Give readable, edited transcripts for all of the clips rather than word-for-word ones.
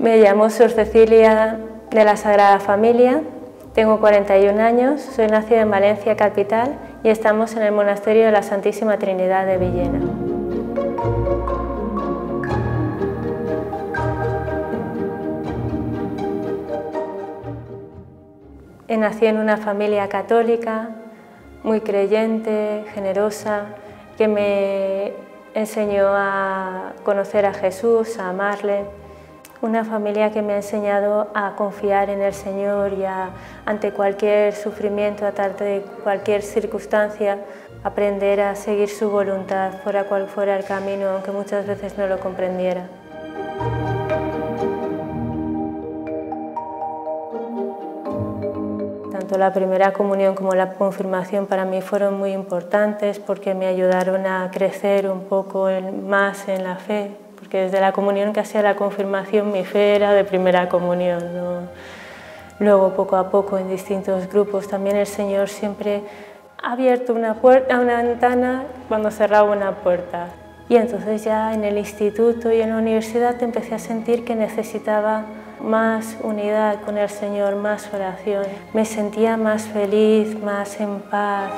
Me llamo Sor Cecilia de la Sagrada Familia, tengo 41 años, soy nacida en Valencia capital y estamos en el Monasterio de la Santísima Trinidad de Villena. Nací en una familia católica, muy creyente, generosa, que me enseñó a conocer a Jesús, a amarle. Una familia que me ha enseñado a confiar en el Señor y ante cualquier sufrimiento, ante cualquier circunstancia, aprender a seguir su voluntad, fuera cual fuera el camino, aunque muchas veces no lo comprendiera. Tanto la primera comunión como la confirmación para mí fueron muy importantes porque me ayudaron a crecer un poco más en la fe, porque desde la comunión casi a la confirmación mi fe era de primera comunión, ¿no? Luego poco a poco en distintos grupos también el Señor siempre ha abierto una ventana cuando cerraba una puerta. Y entonces ya en el instituto y en la universidad empecé a sentir que necesitaba más unidad con el Señor, más oración. Me sentía más feliz, más en paz.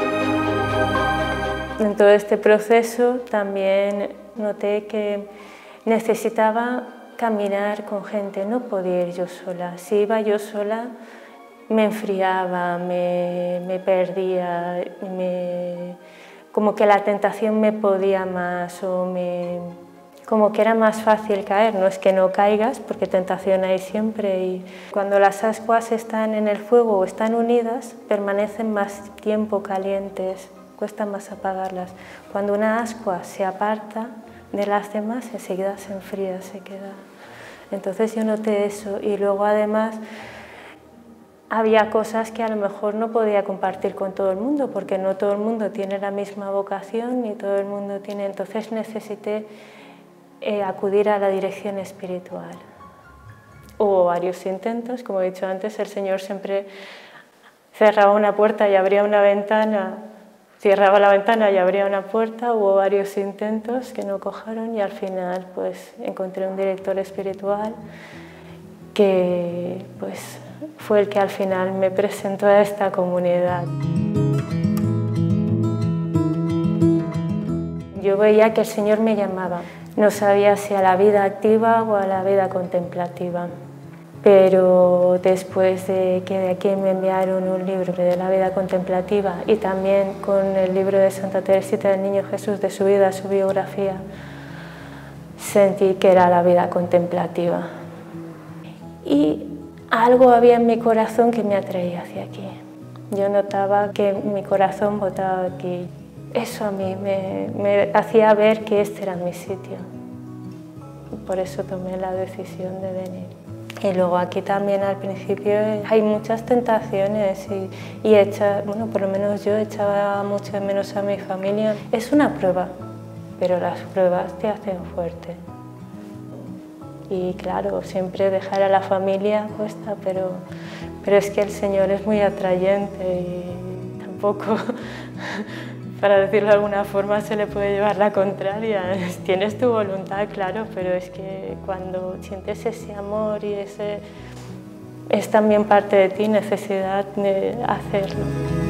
En todo este proceso también noté que necesitaba caminar con gente, no podía ir yo sola. Si iba yo sola me enfriaba, me perdía, como que la tentación me podía más como que era más fácil caer. No es que no caigas, porque tentación hay siempre, y cuando las ascuas están en el fuego o están unidas, permanecen más tiempo calientes, cuesta más apagarlas. Cuando una ascua se aparta de las demás, enseguida se enfría, se queda. Entonces yo noté eso, y luego además había cosas que a lo mejor no podía compartir con todo el mundo, porque no todo el mundo tiene la misma vocación, ni todo el mundo tiene. Entonces necesité acudir a la dirección espiritual. Hubo varios intentos, como he dicho antes, el Señor siempre cerraba una puerta y abría una ventana, cerraba la ventana y abría una puerta. Hubo varios intentos que no cojaron y al final pues encontré un director espiritual que pues fue el que al final me presentó a esta comunidad. Yo veía que el Señor me llamaba. No sabía si a la vida activa o a la vida contemplativa, pero después de que de aquí me enviaron un libro de la vida contemplativa y también con el libro de Santa Teresita del Niño Jesús, de su vida, su biografía, sentí que era la vida contemplativa. Y algo había en mi corazón que me atraía hacia aquí. Yo notaba que mi corazón botaba aquí. Eso a mí me hacía ver que este era mi sitio. Por eso tomé la decisión de venir. Y luego aquí también al principio hay muchas tentaciones y bueno, por lo menos yo echaba mucho de menos a mi familia. Es una prueba, pero las pruebas te hacen fuerte. Y claro, siempre dejar a la familia cuesta, pero es que el Señor es muy atrayente y tampoco, para decirlo de alguna forma, se le puede llevar la contraria. Tienes tu voluntad, claro, pero es que cuando sientes ese amor y es también parte de ti, necesidad de hacerlo.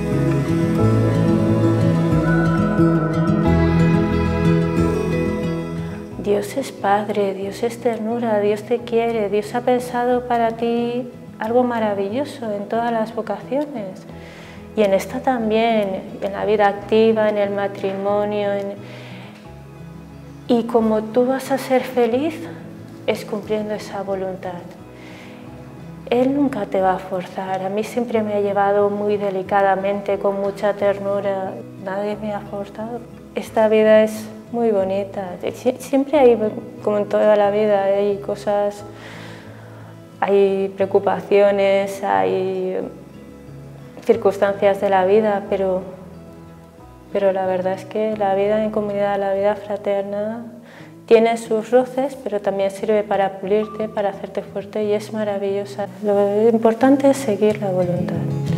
Dios es Padre, Dios es ternura, Dios te quiere, Dios ha pensado para ti algo maravilloso en todas las vocaciones. Y en esta también, en la vida activa, en el matrimonio. Y como tú vas a ser feliz, es cumpliendo esa voluntad. Él nunca te va a forzar. A mí siempre me ha llevado muy delicadamente, con mucha ternura. Nadie me ha forzado. Esta vida es muy bonita. Siempre hay, como en toda la vida, hay cosas, hay preocupaciones, hay circunstancias de la vida, pero la verdad es que la vida en comunidad, la vida fraterna, tiene sus roces, pero también sirve para pulirte, para hacerte fuerte y es maravillosa. Lo importante es seguir la voluntad.